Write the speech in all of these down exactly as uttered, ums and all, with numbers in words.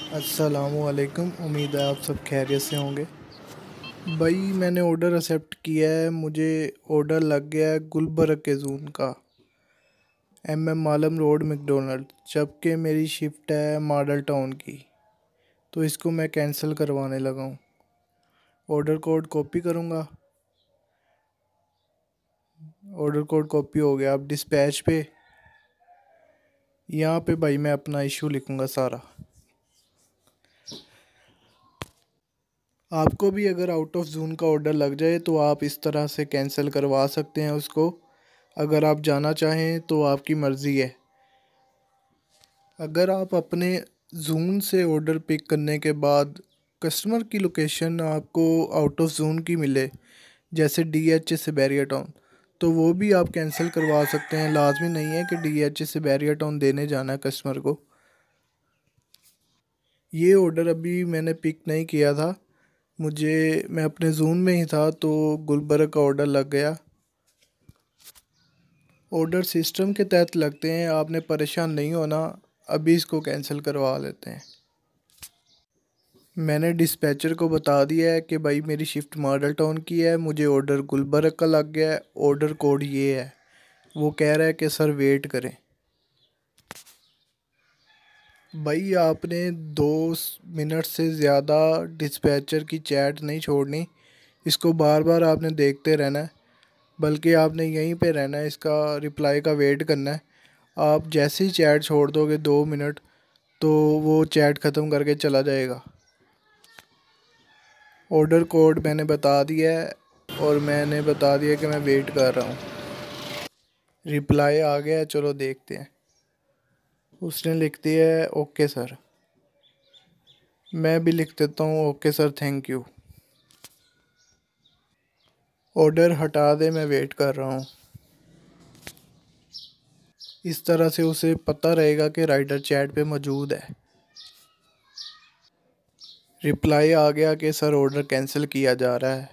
अस्सलामुअलैकुम। उम्मीद है आप सब खैरियत से होंगे। भाई मैंने ऑर्डर एक्सेप्ट किया है। मुझे ऑर्डर लग गया है गुलबर्ग के जून का, M M Alam road McDonald, जबकि मेरी शिफ्ट है मॉडल टाउन की। तो इसको मैं कैंसिल करवाने लगा हूँ। ऑर्डर कोड कॉपी करूँगा। ऑर्डर कोड कॉपी हो गया। अब डिस्पैच पे यहाँ पे भाई मैं अपना इशू लिखूँगा सारा। आपको भी अगर आउट ऑफ जोन का ऑर्डर लग जाए तो आप इस तरह से कैंसिल करवा सकते हैं उसको। अगर आप जाना चाहें तो आपकी मर्ज़ी है। अगर आप अपने जोन से ऑर्डर पिक करने के बाद कस्टमर की लोकेशन आपको आउट ऑफ जोन की मिले, जैसे डी एच ए से बैरियर टाउन, तो वो भी आप कैंसिल करवा सकते हैं। लाजमी नहीं है कि डी एच ए से बैरियर टाउन देने जाना है कस्टमर को। ये ऑर्डर अभी मैंने पिक नहीं किया था, मुझे मैं अपने जोन में ही था तो गुलबर्ग का ऑर्डर लग गया। ऑर्डर सिस्टम के तहत लगते हैं, आपने परेशान नहीं होना। अभी इसको कैंसिल करवा लेते हैं। मैंने डिस्पैचर को बता दिया है कि भाई मेरी शिफ्ट मॉडल टाउन की है, मुझे ऑर्डर गुलबर्ग का लग गया है, ऑर्डर कोड ये है। वो कह रहा है कि सर वेट करें। भाई आपने दो मिनट से ज़्यादा डिस्पैचर की चैट नहीं छोड़नी, इसको बार बार आपने देखते रहना है, बल्कि आपने यहीं पे रहना है, इसका रिप्लाई का वेट करना है। आप जैसे ही चैट छोड़ दोगे दो मिनट, तो वो चैट ख़त्म करके चला जाएगा। ऑर्डर कोड मैंने बता दिया है और मैंने बता दिया कि मैं वेट कर रहा हूँ। रिप्लाई आ गया है, चलो देखते हैं। उसने लिख दिया है ओके सर। मैं भी लिख देता हूँ okay sir, thank you. Order हटा दे, मैं वेट कर रहा हूँ। इस तरह से उसे पता रहेगा कि राइडर चैट पे मौजूद है। रिप्लाई आ गया कि सर ऑर्डर कैंसिल किया जा रहा है।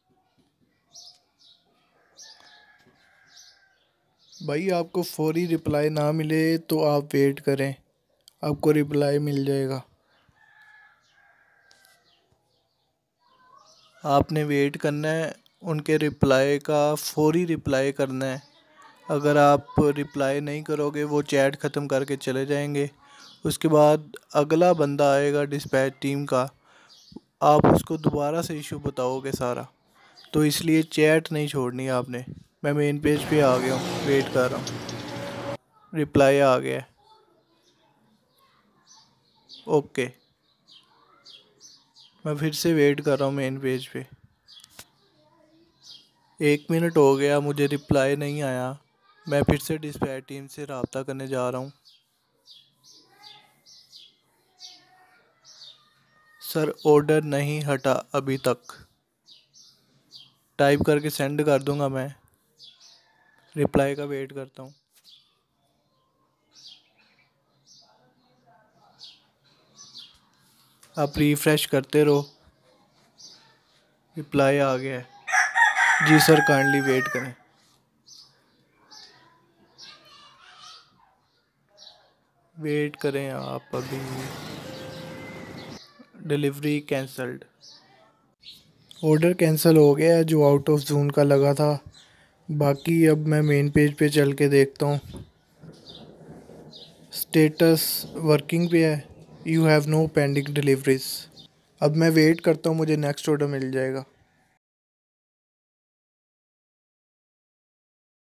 भाई आपको फौरी रिप्लाई ना मिले तो आप वेट करें, आपको रिप्लाई मिल जाएगा। आपने वेट करना है, उनके रिप्लाई का फौरी रिप्लाई करना है। अगर आप रिप्लाई नहीं करोगे वो चैट ख़त्म करके चले जाएंगे। उसके बाद अगला बंदा आएगा डिस्पैच टीम का, आप उसको दोबारा से इशू बताओगे सारा। तो इसलिए चैट नहीं छोड़नी आपने। मैं मेन पेज पे आ गया हूँ, वेट कर रहा हूँ। रिप्लाई आ गया है, ओके। मैं फिर से वेट कर रहा हूँ मेन पेज पे। एक मिनट हो गया, मुझे रिप्लाई नहीं आया। मैं फिर से डिस्पैच टीम से रब्ता करने जा रहा हूँ। सर ऑर्डर नहीं हटा अभी तक। टाइप करके सेंड कर दूंगा मैं। रिप्लाई का वेट करता हूँ। आप रिफ़्रेश करते रहो। रिप्लाई आ गया है, जी सर काइंडली वेट करें। वेट करें आप अभी। Delivery cancelled. ऑर्डर कैंसिल हो गया है जो आउट ऑफ जोन का लगा था। बाकी अब मैं मेन पेज पे चल के देखता हूँ। स्टेटस वर्किंग पे है, you have no pending deliveries. अब मैं वेट करता हूँ, मुझे नेक्स्ट ऑर्डर मिल जाएगा।